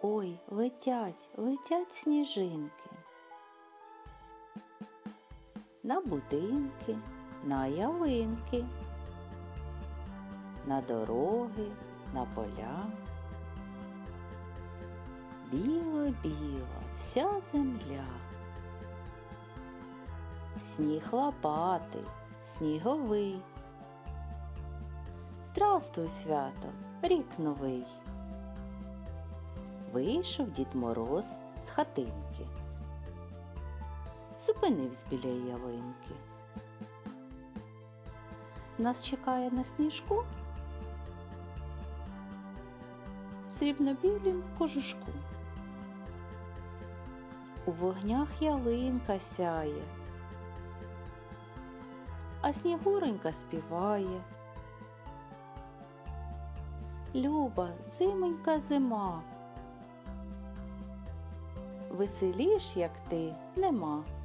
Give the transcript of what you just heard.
Ой, летять, летять сніжинки. На будинки, на ялинки, на дороги, на поля. Біла-біла вся земля. Сніг лопатий, сніговий. Здрастуй, свято, рік новий. Вийшов Дід Мороз з хатинки. Зупинився біля ялинки. Нас чекає на сніжку в срібно-білім кожушку. У вогнях ялинка сяє, а Снігуренька співає. Люба, зименька зима, веселіш, як ти, нема.